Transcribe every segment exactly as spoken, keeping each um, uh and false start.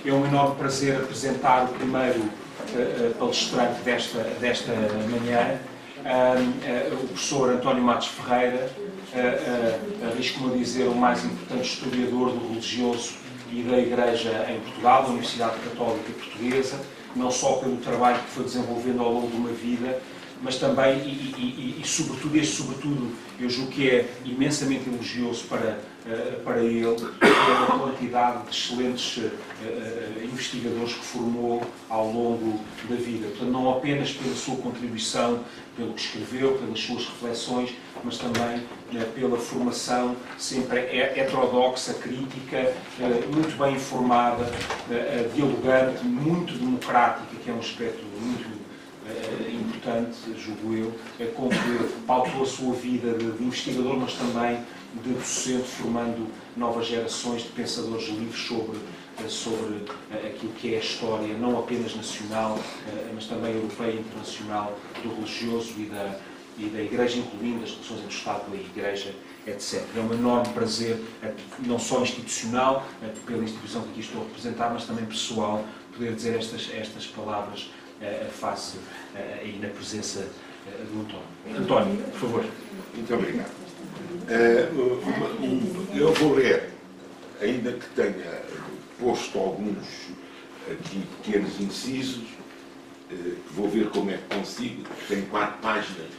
É um enorme prazer apresentar o primeiro uh, palestrante desta, desta manhã, uh, uh, o professor António Matos Ferreira, uh, uh, arrisco-me a dizer o mais importante historiador do religioso e da Igreja em Portugal, da Universidade Católica Portuguesa, não só pelo trabalho que foi desenvolvendo ao longo de uma vida, mas também, e, e, e, e sobretudo, este sobretudo, eu julgo que é imensamente elogioso para, uh, para ele, pela quantidade de excelentes uh, uh, investigadores que formou ao longo da vida. Portanto, não apenas pela sua contribuição, pelo que escreveu, pelas suas reflexões, mas também uh, pela formação sempre heterodoxa, crítica, uh, muito bem informada, uh, uh, dialogante, muito democrática, que é um aspecto muito Uh, importante, julgo eu, uh, com que pautou a sua vida de, de investigador, mas também de docente, formando novas gerações de pensadores livres sobre, uh, sobre uh, aquilo que é a história, não apenas nacional, uh, mas também europeia e internacional, do religioso e da, e da Igreja, incluindo as relações entre o Estado e a Igreja, etcétera. É um enorme prazer, uh, não só institucional, uh, pela instituição que aqui estou a representar, mas também pessoal, poder dizer estas, estas palavras Uh, face uh, aí na presença uh, do António. António, por favor. Muito obrigado. Uh, uma, um, eu vou ler, ainda que tenha posto alguns aqui pequenos incisos, uh, vou ver como é que consigo. Tem quatro páginas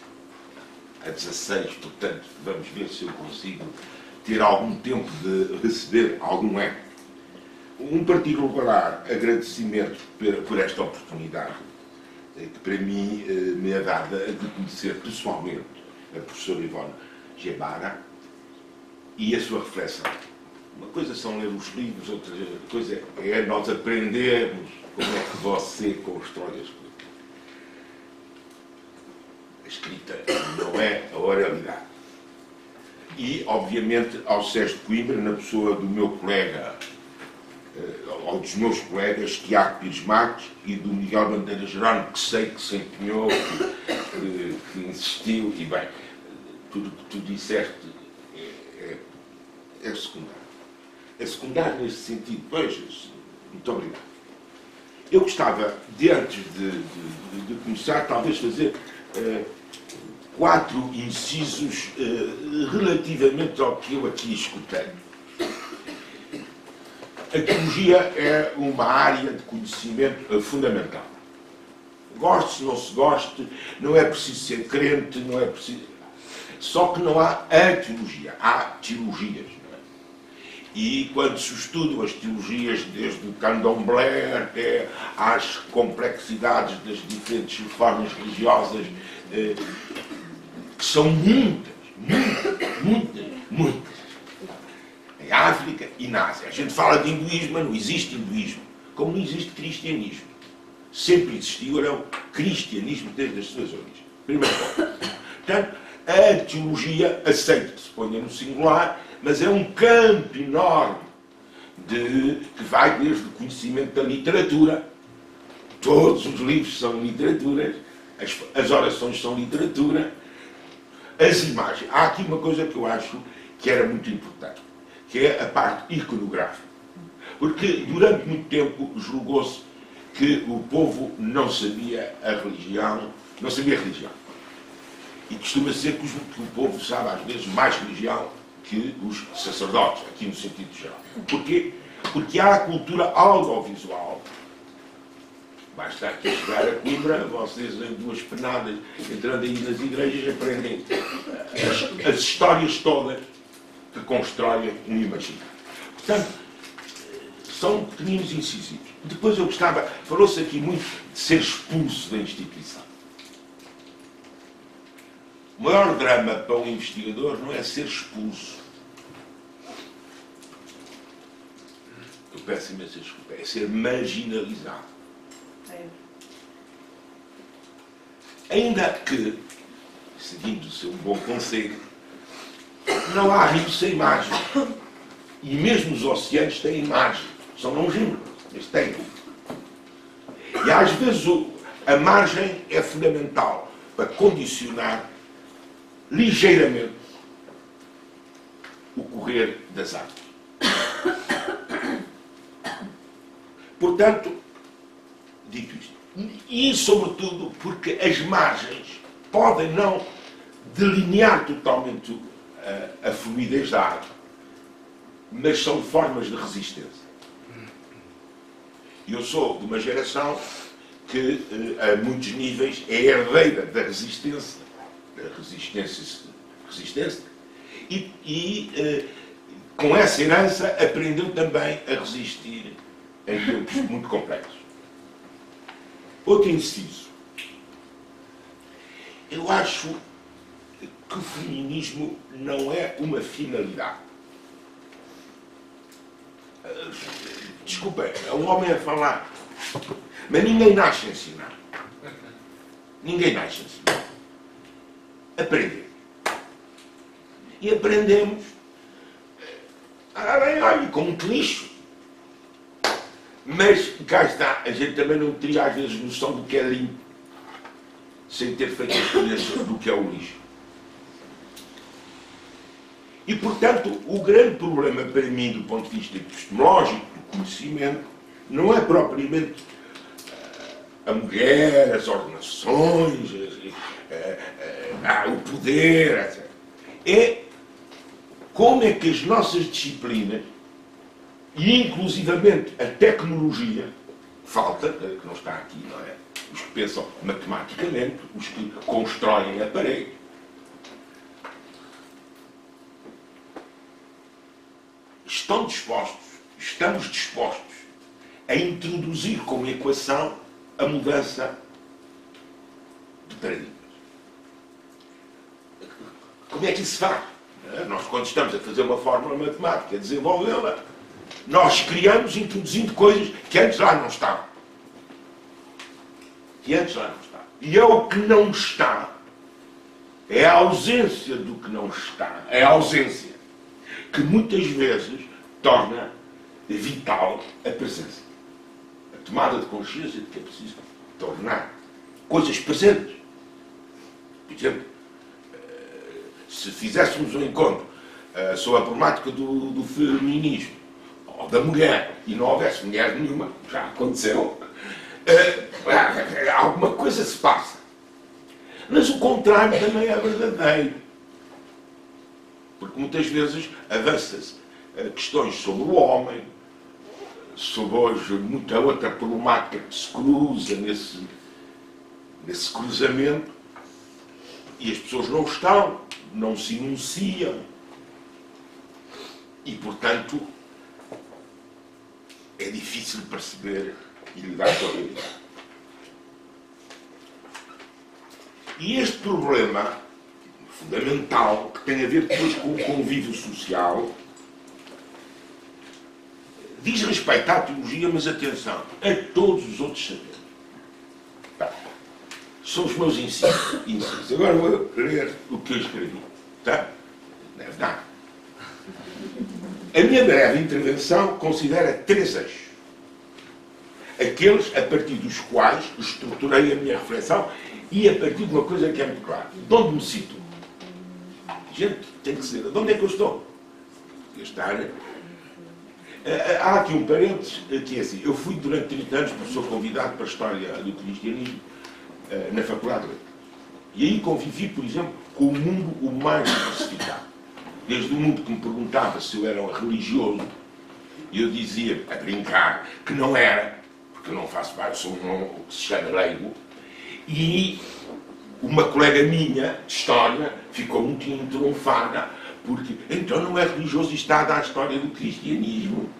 a dezasseis, portanto, vamos ver se eu consigo ter algum tempo de receber algum eco. Um particular agradecimento por esta oportunidade, que para mim me é dada de conhecer pessoalmente a professora Ivone Gebara e a sua reflexão. Uma coisa são ler os livros, outra coisa é nós aprendermos como é que você constrói as coisas. A escrita não é a oralidade. E, obviamente, ao Sérgio Coimbra, na pessoa do meu colega, ao dos meus colegas Tiago Pires Marques e do Miguel Bandeira Jerónimo, que sei que se empenhou, que, que insistiu, e bem, tudo o que tu disseste é, é, é secundário. É secundário nesse sentido. Veja-se, muito obrigado. Eu gostava, de antes de, de, de começar, talvez fazer uh, quatro incisos uh, relativamente ao que eu aqui escutei. A teologia é uma área de conhecimento fundamental. Goste, não se goste, não é preciso ser crente, não é preciso... Só que não há a teologia, há teologias. Não é? E quando se estudam as teologias, desde o candomblé até às complexidades das diferentes formas religiosas, eh, que são muitas, muitas, muitas, muitas. Em África e na Ásia. A gente fala de hinduísmo, mas não existe hinduísmo. Como não existe cristianismo. Sempre existiu, era o cristianismo desde as suas origens. Primeiro ponto. Portanto, a teologia aceita que se ponha no singular, mas é um campo enorme de, que vai desde o conhecimento da literatura. Todos os livros são literaturas, as, as orações são literatura, as imagens. Há aqui uma coisa que eu acho que era muito importante, que é a parte iconográfica. Porque durante muito tempo julgou-se que o povo não sabia a religião, não sabia a religião. E costuma ser que o povo sabe às vezes mais religião que os sacerdotes, aqui no sentido geral. Porquê? Porque há a cultura audiovisual. Basta aqui chegar a Coimbra, vocês em duas penadas, entrando aí nas igrejas, aprendem as, as histórias todas que constroem um imaginário. Portanto, são pequeninos incisivos. Depois eu gostava, falou-se aqui muito de ser expulso da instituição. O maior drama para um investigador não é ser expulso. Eu peço imensa desculpa, é ser marginalizado. É. Ainda que, seguindo o seu bom conselho, não há rio sem margem. E mesmo os oceanos têm margem. São longínquos, mas têm. E às vezes o, a margem é fundamental para condicionar ligeiramente o correr das águas. Portanto, dito isto, e sobretudo porque as margens podem não delinear totalmente a, a fluidez da água, mas são formas de resistência. Eu sou de uma geração que, a muitos níveis, é herdeira da resistência, da resistência, resistência e, e com essa herança aprendeu também a resistir em tempos muito complexos. Outro inciso. Eu acho que o feminismo não é uma finalidade. Desculpa, é um homem a falar. Mas ninguém nasce a ensinar. Ninguém nasce a ensinar. Aprendemos. E aprendemos olha, com muito lixo. Mas cá está, a gente também não teria às vezes noção do que é limpo, sem ter feito a experiência do que é o lixo. E, portanto, o grande problema para mim, do ponto de vista epistemológico, do conhecimento, não é propriamente a mulher, as ordenações, a, a, a, o poder, etcétera. É como é que as nossas disciplinas, e inclusivamente a tecnologia, falta, que não está aqui, não é? Os que pensam matematicamente, os que constroem aparelhos, estão dispostos, estamos dispostos a introduzir como equação a mudança de paradigmas. Como é que isso se faz? Nós, quando estamos a fazer uma fórmula matemática, a desenvolvê-la, nós criamos introduzindo coisas que antes lá não estavam. Que antes lá não estavam. E é o que não está, é a ausência do que não está, é a ausência que muitas vezes torna vital a presença. A tomada de consciência de que é preciso tornar coisas presentes. Por exemplo, se fizéssemos um encontro uh, sobre a problemática do, do feminismo ou da mulher e não houvesse mulher nenhuma, já aconteceu, uh, alguma coisa se passa. Mas o contrário também é verdadeiro. Porque muitas vezes avança-se uh, questões sobre o homem, sobre hoje muita outra problemática que se cruza nesse, nesse cruzamento, e as pessoas não estão, não se enunciam. E, portanto, é difícil perceber e lidar com a realidade. E este problema fundamental, que tem a ver depois com o convívio social, diz respeito à teologia, mas atenção, a todos os outros saberes. Tá. São os meus ensinos. Agora vou ler o que eu escrevi. Tá? Não é verdade. A minha breve intervenção considera três eixos. Aqueles a partir dos quais estruturei a minha reflexão e a partir de uma coisa que é muito clara. De onde me situo? Gente, tem que ser. De onde é que eu estou? Estar. Há aqui um parênteses que é assim. Eu fui durante trinta anos professor convidado para a História do Cristianismo na Faculdade de Letras. E aí convivi, por exemplo, com o mundo o mais diversificado. Desde o mundo que me perguntava se eu era um religioso, e eu dizia, a brincar, que não era, porque eu não faço parte, sou um, o que se chama leigo, e uma colega minha, de História, ficou muito entronfada, porque então não é religioso e está a dar a história do cristianismo.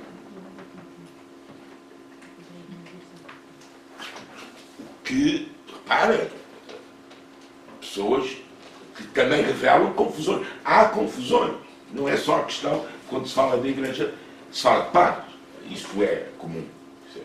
Que, repara, pessoas que também revelam confusões. Há confusões. Não é só a questão, quando se fala da igreja, se fala de padres. Isso é comum. Isso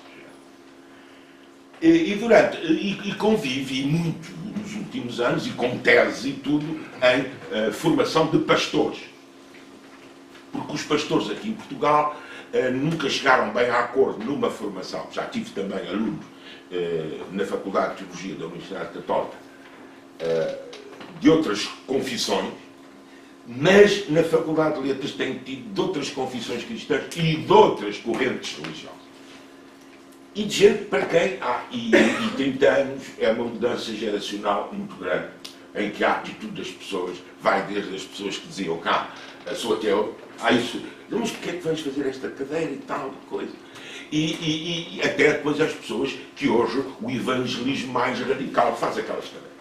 é. E, e, durante, e, e convive muito nos últimos anos, e com tese e tudo, em uh, formação de pastores. Porque os pastores aqui em Portugal uh, nunca chegaram bem a acordo numa formação. Já tive também alunos uh, na Faculdade de Teologia da Universidade Católica uh, de outras confissões, mas na Faculdade de Letras tem tido de outras confissões cristãs e de outras correntes religiosas. e de gente para quem há, e, e trinta anos é uma mudança geracional muito grande, em que a atitude das pessoas vai desde as pessoas que diziam cá, a sua até a isso, mas porquê é que vamos fazer esta cadeira e tal coisa? E, e, e até depois as pessoas que hoje o evangelismo mais radical faz aquelas cadeiras.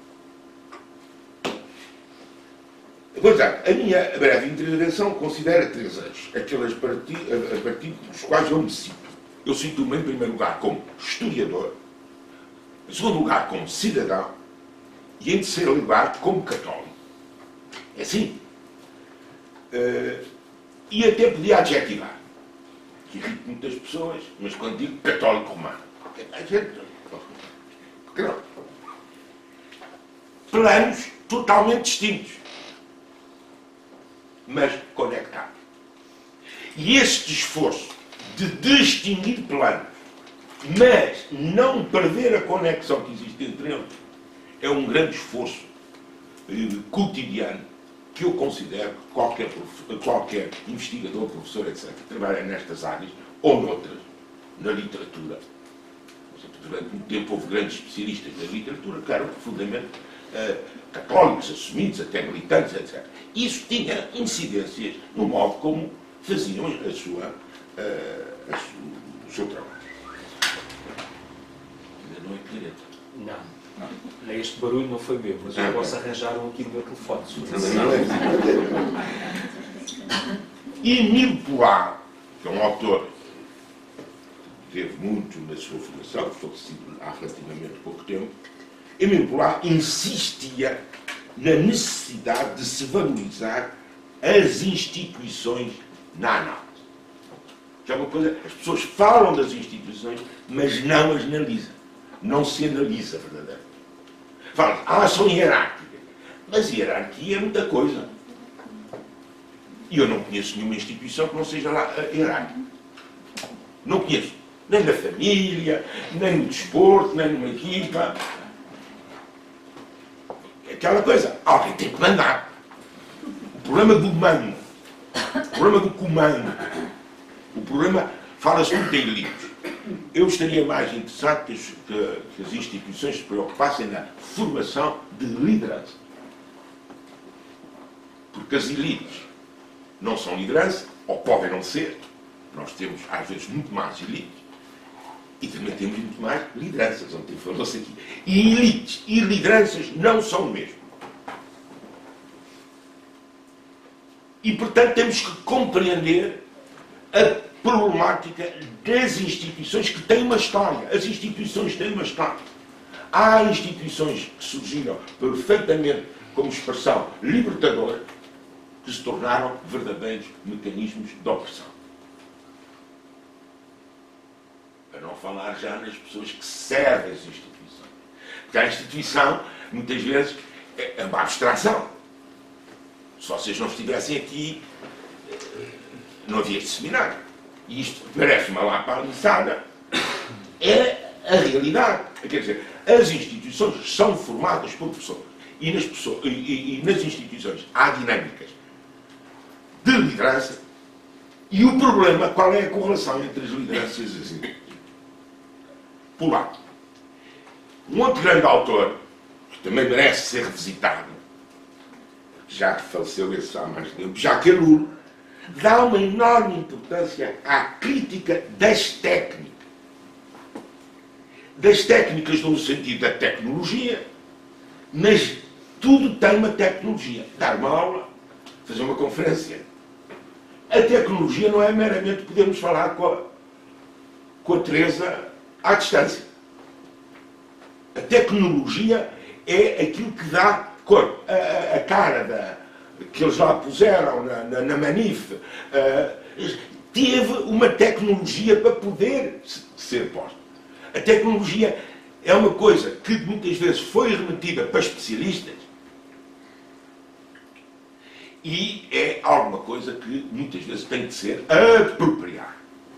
Portanto, a minha breve intervenção considera três eixos, aqueles a partir, a partir dos quais eu me sinto. Eu sinto-me, em primeiro lugar, como historiador, em segundo lugar, como cidadão, e em terceiro lugar, como católico. É assim. Uh, e até podia adjetivar, que irrita muitas pessoas, mas quando digo católico romano, a gente, não. Planos totalmente distintos, mas conectados. E este esforço de distinguir planos, mas não perder a conexão que existe entre eles, é um grande esforço eh, cotidiano que eu considero que qualquer, qualquer investigador, professor, etcétera, que trabalha nestas áreas, ou noutras, na literatura. Durante muito tempo houve grandes especialistas da literatura que eram profundamente uh, católicos, assumidos, até militantes, etcétera. Isso tinha incidências no modo como faziam a sua, uh, a su, o seu trabalho. Ainda não é cliente. Não. Não. Este barulho não foi meu, mas eu posso arranjar um aqui no meu telefone. E Emile Poulain, que é um autor que teve muito na sua formação, falecido há relativamente pouco tempo, Emile Poulain insistia na necessidade de se valorizar as instituições na análise. Que é uma coisa, as pessoas falam das instituições, mas não as analisam. Não se analisa verdadeiramente. Fala, ah, são hierárquicas. Mas hierarquia é muita coisa. E eu não conheço nenhuma instituição que não seja lá hierárquica. Não conheço. Nem na família, nem no desporto, nem numa equipa. Aquela coisa, alguém tem que mandar. O problema do mando, o problema do comando, o problema, fala-se muito em elites. Eu estaria mais interessado que as, que, que as instituições se preocupassem na formação de liderança. Porque as elites não são liderança, ou podem não ser. Nós temos, às vezes, muito mais elites. E também temos muito mais lideranças, ontem falou-se aqui. E elites e lideranças não são o mesmo. E, portanto, temos que compreender a problemática das instituições que têm uma história. As instituições têm uma história. Há instituições que surgiram perfeitamente como expressão libertadora que se tornaram verdadeiros mecanismos de opressão. Para não falar já nas pessoas que servem as instituições. Porque a instituição, muitas vezes, é uma abstração. Se vocês não estivessem aqui, não havia este seminário. E isto parece uma lapaliçada, é a realidade. Quer dizer, as instituições são formadas por pessoas. E nas, pessoas, e, e, e nas instituições há dinâmicas de liderança. E o problema, qual é a correlação entre as lideranças e as instituições? Poulain. Um outro grande autor, que também merece ser revisitado, já faleceu esse há mais tempo, Jacques Ellul, dá uma enorme importância à crítica das técnicas. Das técnicas no sentido da tecnologia, mas tudo tem uma tecnologia. Dar uma aula, fazer uma conferência. A tecnologia não é meramente podermos falar com a, com a Teresa à distância. A tecnologia é aquilo que dá cor. A, a cara da, que eles lá puseram na, na, na Manif uh, teve uma tecnologia para poder ser posta. A tecnologia é uma coisa que muitas vezes foi remetida para especialistas e é alguma coisa que muitas vezes tem de ser apropriada.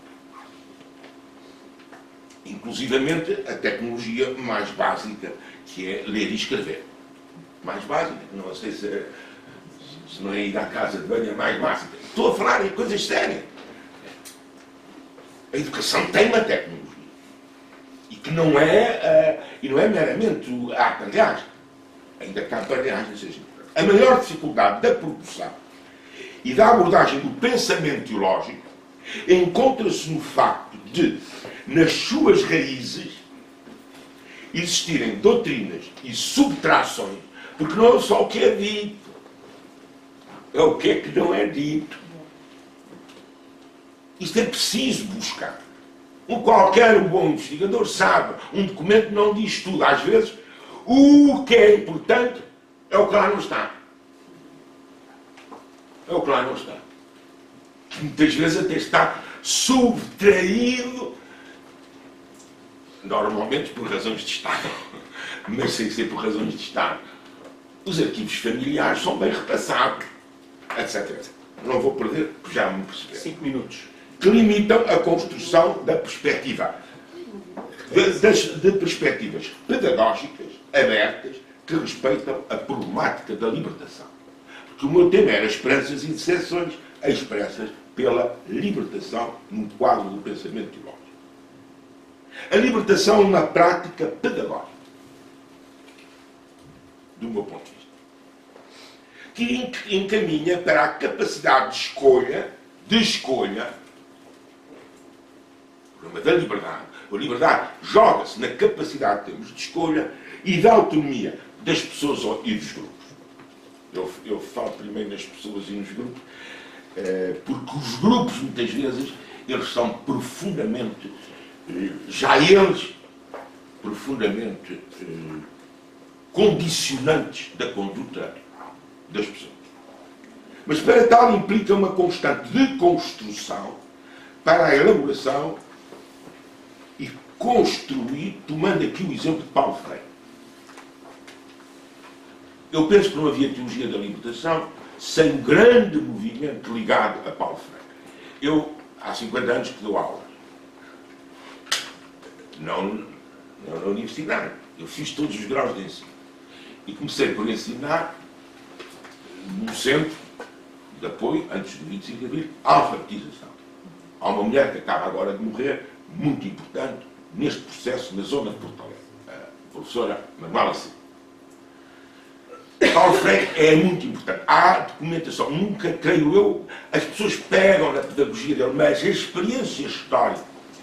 Inclusivamente a tecnologia mais básica, que é ler e escrever. Mais básica, não sei se, se não é ir à casa de banho, é mais básica. Estou a falar em coisas sérias. A educação tem uma tecnologia. E que não é, uh, e não é meramente a aparelhagem. Ainda que a aparelhagem seja. A maior dificuldade da produção e da abordagem do pensamento teológico encontra-se no facto de, nas suas raízes, existirem doutrinas e subtrações, porque não é só o que é dito, é o que é que não é dito. Isto é preciso buscar. Um qualquer bom investigador sabe, um documento não diz tudo. Às vezes, o que é importante é o que lá não está. É o que lá não está. Muitas vezes até está subtraído, normalmente por razões de Estado, mas sem ser por razões de Estado. Os arquivos familiares são bem repassados, etc, etcétera. Não vou perder, porque já me percebi. Cinco minutos. Que limitam a construção da perspectiva, de, das, de perspectivas pedagógicas abertas que respeitam a problemática da libertação. Porque o meu tema era esperanças e decepções expressas pela libertação no quadro do pensamento teológico. A libertação é uma prática pedagógica, do meu ponto de vista, que encaminha para a capacidade de escolha, de escolha, o problema da liberdade. A liberdade joga-se na capacidade que temos de escolha e da autonomia das pessoas e dos grupos. Eu, eu falo primeiro nas pessoas e nos grupos, eh, porque os grupos, muitas vezes, eles são profundamente, eh, já eles, profundamente eh, condicionantes da conduta das pessoas. Mas para tal implica uma constante de construção para a elaboração e construir, tomando aqui o exemplo de Paulo Freire. Eu penso que não havia teologia da libertação sem um grande movimento ligado a Paulo Freire. Eu, há cinquenta anos que dou aulas. Não, não na universidade. Eu fiz todos os graus de ensino. E comecei por ensinar no centro de apoio, antes do vinte e cinco de abril, a alfabetização. Há uma mulher que acaba agora de morrer, muito importante, neste processo na zona de Porto Alegre. A professora Manuela Silva. Paulo Freire é muito importante. Há documentação. Nunca, creio eu, as pessoas pegam na pedagogia dele, mas a experiência histórica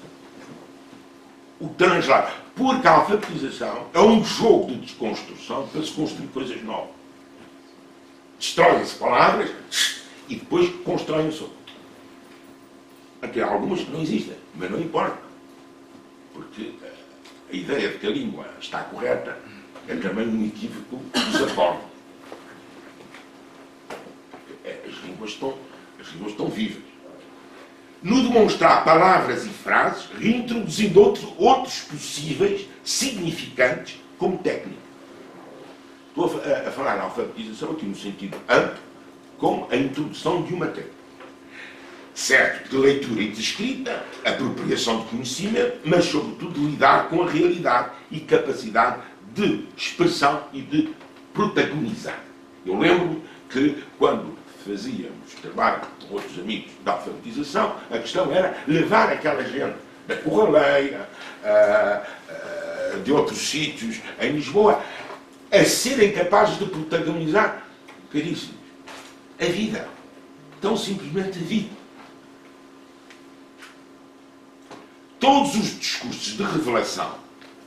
o translado. Porque a alfabetização é um jogo de desconstrução para se construir coisas novas. Destroem-se palavras e depois constroem-se outras. Até há algumas que não existem, mas não importa. Porque a ideia de que a língua está correta é também um equívoco desacordo. As línguas estão, as línguas estão vivas. No demonstrar palavras e frases, reintroduzindo outro, outros possíveis significantes como técnica. Estou a, a falar na alfabetização aqui no sentido amplo, com a introdução de uma técnica. Certo, de leitura e de escrita, apropriação de conhecimento, mas sobretudo de lidar com a realidade e capacidade de expressão e de protagonizar. Eu lembro-me que quando fazíamos trabalho com outros amigos da alfabetização, a questão era levar aquela gente da Corraleira, uh, uh, de outros sítios em Lisboa, a serem capazes de protagonizar, caríssimos, a vida. Tão simplesmente a vida. Todos os discursos de revelação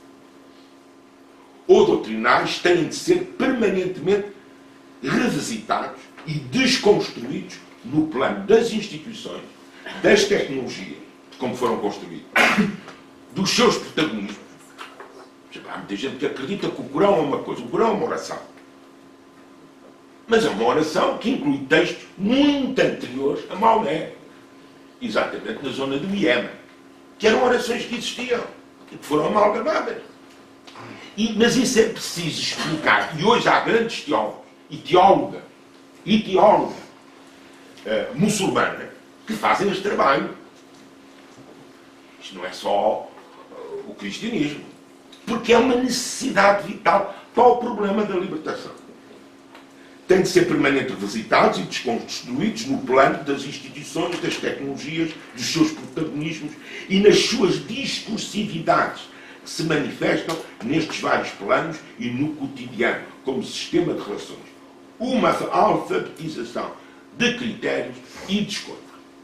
ou doutrinais têm de ser permanentemente revisitados e desconstruídos no plano das instituições, das tecnologias, como foram construídas, dos seus protagonismos. Há muita gente que acredita que o Corão é uma coisa. O Corão é uma oração. Mas é uma oração que inclui textos muito anteriores a Maomé. Exatamente na zona do Iémen. Que eram orações que existiam e que foram amalgamadas. E, mas isso é preciso explicar. E hoje há grandes teólogos e teólogas e teóloga uh, muçulmana que fazem este trabalho. Isto não é só uh, o cristianismo. Porque é uma necessidade vital para o problema da libertação. Têm de ser permanentemente revisitados e desconstruídos no plano das instituições, das tecnologias, dos seus protagonismos e nas suas discursividades, que se manifestam nestes vários planos e no cotidiano, como sistema de relações. Uma alfabetização de critérios e de escolha.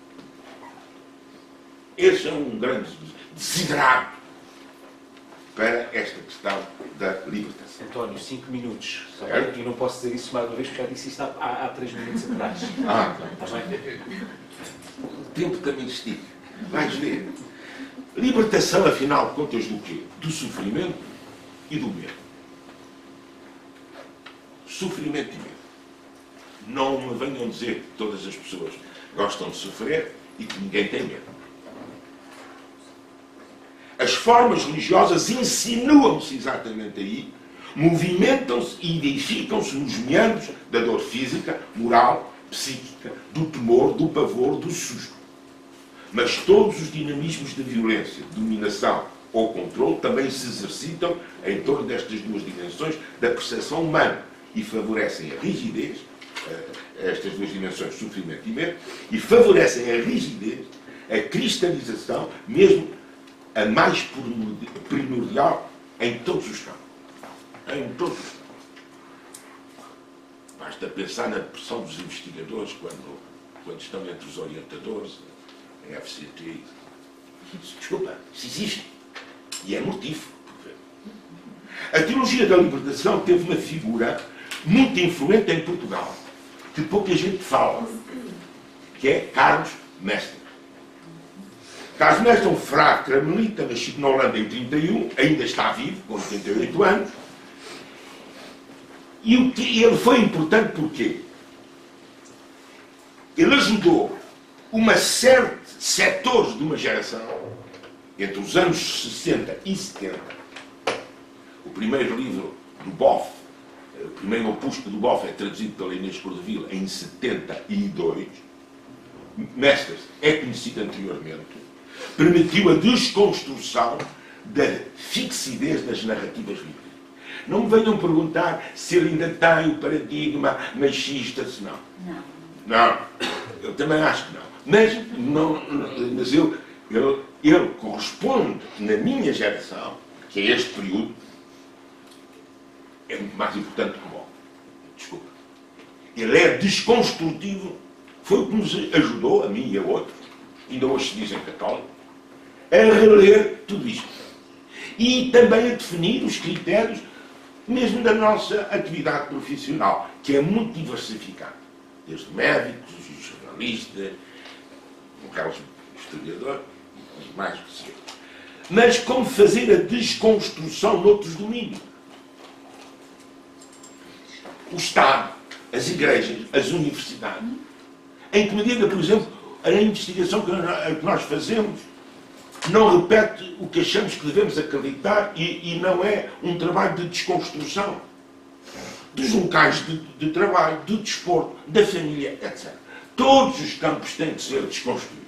Esse é um grande desidrato para esta questão da libertação. António, cinco minutos. Certo? E não posso dizer isso mais uma vez, porque já disse isso há, há três minutos atrás. Ah, Está bem? o tempo também estica. Vais ver. Libertação, afinal de contas, do quê? Do sofrimento e do medo. Sofrimento e medo. Não me venham dizer que todas as pessoas gostam de sofrer e que ninguém tem medo. As formas religiosas insinuam-se exatamente aí, movimentam-se e edificam-se nos meandros da dor física, moral, psíquica, do temor, do pavor, do susto. Mas todos os dinamismos de violência, dominação ou controle também se exercitam em torno destas duas dimensões da percepção humana e favorecem a rigidez, estas duas dimensões, sofrimento e medo, e favorecem a rigidez, a cristalização, mesmo a mais primordial em todos os campos. Em todos os campos. Basta pensar na depressão dos investigadores quando, quando estão entre os orientadores, em F C T. Desculpa, isso existe. E é mortífero. A teologia da libertação teve uma figura muito influente em Portugal, que pouca gente fala, que é Carlos Mestre. Carlos Mestre é um frade carmelita, nascido na Holanda em trinta e um, ainda está vivo, com oitenta e oito anos. E o que ele foi importante porquê? Ele ajudou uma série de setores de uma geração, entre os anos sessenta e setenta. O primeiro livro do Boff, o primeiro opúsculo do Boff é traduzido pela Inês Cordovil em setenta e dois. Mestres é conhecido anteriormente. Permitiu a desconstrução da fixidez das narrativas bíblicas. Não me venham perguntar se ele ainda tem o paradigma machista, se não. Não. Não. Eu também acho que não. Mas, não, mas eu, ele, ele corresponde, na minha geração, que é este período, é muito mais importante que o Bob. Desculpa. Ele é desconstrutivo. Foi o que nos ajudou, a mim e a outros, ainda hoje se dizem católicos, a reler tudo isto. E também a definir os critérios, mesmo da nossa atividade profissional, que é muito diversificada. Desde médicos, jornalistas, aqueles historiadores, mais possível. Mas como fazer a desconstrução noutros domínios? O Estado, as igrejas, as universidades. Em que medida, por exemplo, a investigação que nós fazemos não repete o que achamos que devemos acreditar e, e não é um trabalho de desconstrução dos locais de, de trabalho, do desporto, da família, etcétera. Todos os campos têm de ser desconstruídos.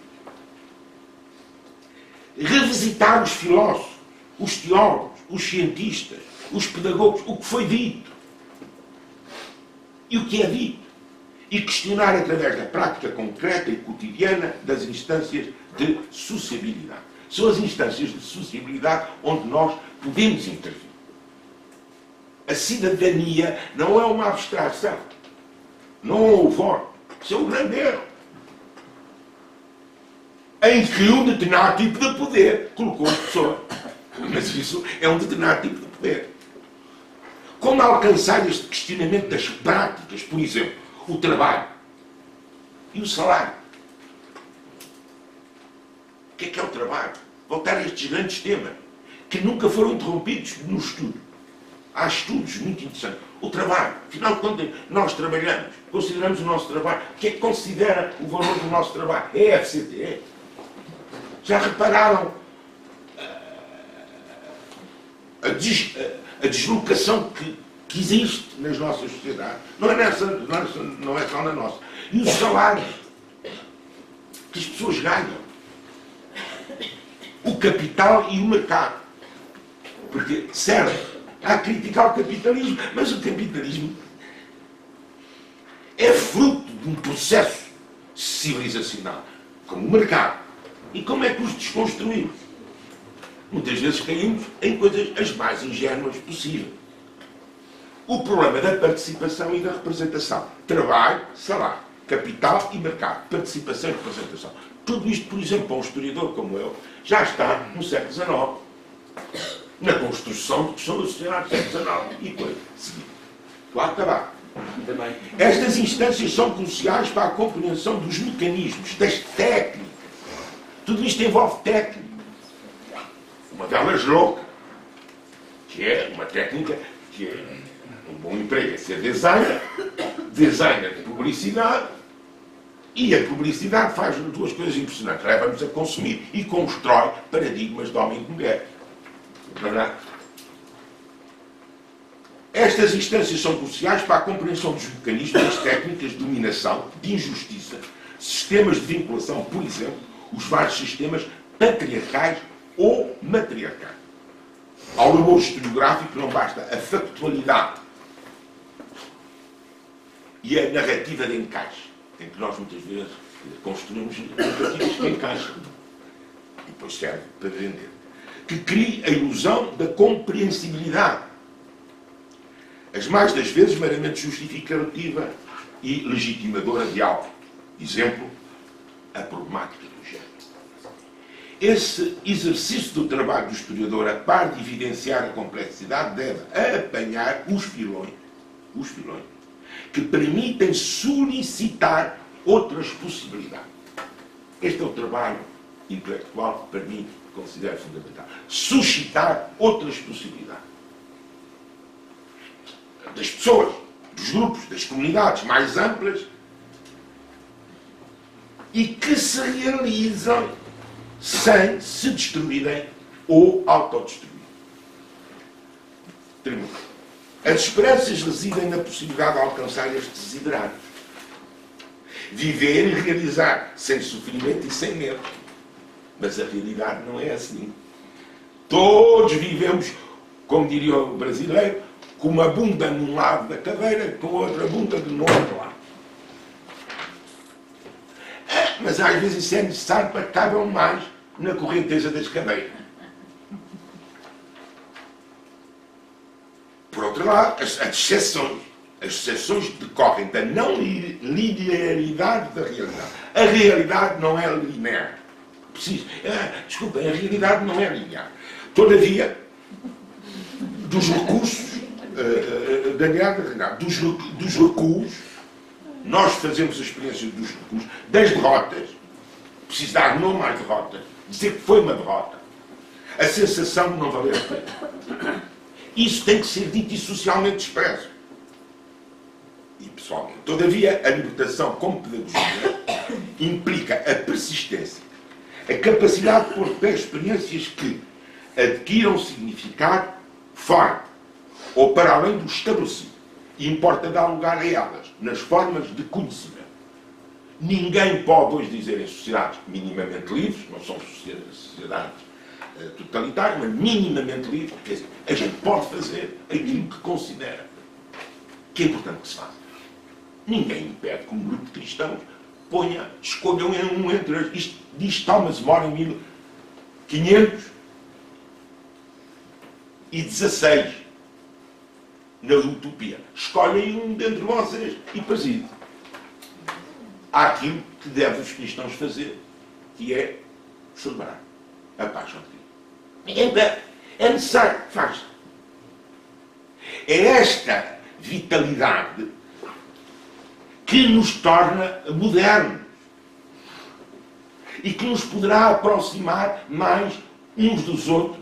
Revisitar os filósofos, os teólogos, os cientistas, os pedagogos, o que foi dito e o que é dito. E questionar através da prática concreta e cotidiana das instâncias de sociabilidade. São as instâncias de sociabilidade onde nós podemos intervir. A cidadania não é uma abstração. Não é um voto. Isso é um grande erro. Em que um determinado tipo de poder colocou a pessoa. Mas isso é um determinado tipo de poder. Como alcançar este questionamento das práticas, por exemplo, o trabalho e o salário? O que é que é o trabalho? Voltar a estes grandes temas que nunca foram interrompidos no estudo. Há estudos muito interessantes. O trabalho, afinal de contas, nós trabalhamos, consideramos o nosso trabalho. O que é que considera o valor do nosso trabalho? É a F C T. Já repararam a, des, a deslocação que, que existe nas nossas sociedades? Não é, nessa, não é só na nossa. E os salários que as pessoas ganham. O capital e o mercado. Porque serve a criticar o capitalismo, mas o capitalismo é fruto de um processo civilizacional, como o mercado. E como é que os desconstruímos? muitas vezes caímos em coisas as mais ingênuas possíveis. O problema da participação e da representação. Trabalho, salário, capital e mercado. Participação e representação. Tudo isto, por exemplo, para um historiador como eu, já está no século dezenove. Na construção de questão da sociedade do século dezenove. E coisa. Seguinte. Lá acabar. Também. Estas instâncias são cruciais para a compreensão dos mecanismos, das técnicas. Tudo isto envolve técnica. Uma delas louca, que é uma técnica que é um bom emprego, é ser designer, designer de publicidade, e a publicidade faz duas coisas impressionantes. Leva-nos a consumir e constrói paradigmas de homem e de mulher. Verdade? Estas instâncias são cruciais para a compreensão dos mecanismos, das técnicas de dominação, de injustiça, sistemas de vinculação, por exemplo, os vários sistemas patriarcais ou matriarcais. Ao labor historiográfico não basta a factualidade e a narrativa de encaixe, em que nós muitas vezes construímos narrativas que encaixam e depois serve para vender, que cria a ilusão da compreensibilidade, as mais das vezes meramente justificativa e legitimadora de algo. Exemplo, a problemática do género. Esse exercício do trabalho do historiador, a par de evidenciar a complexidade, deve apanhar os filões, os filões que permitem solicitar outras possibilidades. Este é o trabalho intelectual que, para mim, considero fundamental. Suscitar outras possibilidades. Das pessoas, dos grupos, das comunidades mais amplas e que se realizam sem se destruírem ou autodestruírem. Termino. As esperanças residem na possibilidade de alcançar estes desiderários. Viver e realizar sem sofrimento e sem medo. Mas a realidade não é assim. Todos vivemos, como diria o brasileiro, com uma bunda num lado da cadeira, com outra bunda do outro lado. Mas às vezes isso é necessário para que caibam mais na correnteza das cadeiras. Por outro lado, as, as exceções. As exceções decorrem da não linearidade da realidade. A realidade não é linear. Preciso. Ah, desculpem, a realidade não é linear. Todavia, dos recursos, uh, uh, Daniel, dos, dos recursos, nós fazemos a experiência dos recursos, das derrotas, preciso dar nome às derrotas, dizer que foi uma derrota, a sensação de não valer a pena. Isso tem que ser dito e socialmente expresso. E pessoalmente. Todavia, a libertação como pedagogia implica a persistência, a capacidade de pôr de pé experiências que adquiram significado fora ou para além do estabelecido. E importa dar lugar a elas, nas formas de conhecimento. Ninguém pode hoje dizer em sociedades minimamente livres, não são sociedades uh, totalitárias, mas minimamente livres, quer dizer, a gente pode fazer aquilo que considera que é importante que se faça. Ninguém impede que um grupo de cristãos ponha, escolham um entre isto, diz Thomas More em mil quinhentos e dezasseis, na utopia. Escolhem um dentre vocês e preside. Há aquilo que devem os cristãos fazer, que é celebrar a paz entre Cristo. Ninguém pede. É necessário. Faz. É esta vitalidade que nos torna modernos e que nos poderá aproximar mais uns dos outros,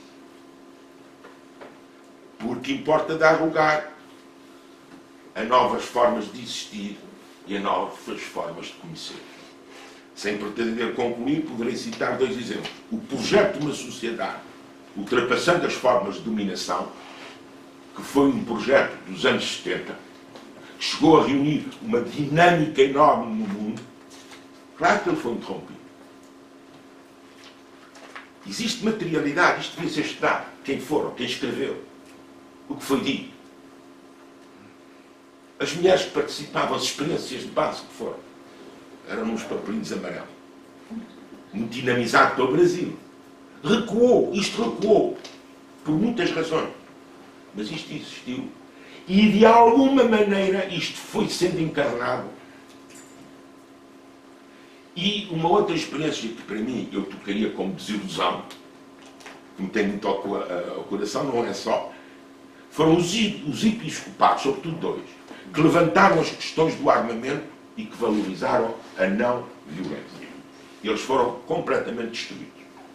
porque importa dar lugar a novas formas de existir e a novas formas de conhecer. Sem pretender concluir, poderei citar dois exemplos. O projeto de uma sociedade ultrapassando as formas de dominação, que foi um projeto dos anos setenta, que chegou a reunir uma dinâmica enorme no mundo. Claro que ele foi interrompido. Existe materialidade, isto devia ser estudado. Quem foram, quem escreveu, o que foi dito. As mulheres que participavam, as experiências de base que foram, eram uns papelinhos amarelos. Muito dinamizado pelo Brasil. recuou, isto recuou, por muitas razões. Mas isto existiu. E de alguma maneira isto foi sendo encarnado. E uma outra experiência que para mim eu tocaria como desilusão, que me tem muito ao, ao coração, não é só, foram os, os episcopados, sobretudo dois, que levantaram as questões do armamento e que valorizaram a não violência. Eles foram completamente destruídos.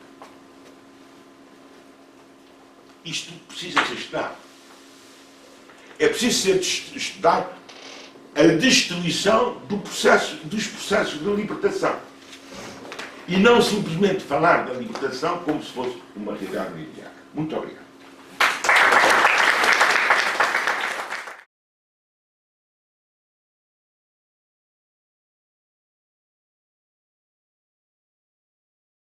Isto precisa ser estudado. É preciso ser estudado a destruição do processo, dos processos de libertação. E não simplesmente falar da libertação como se fosse uma realidade imediata. Muito obrigado.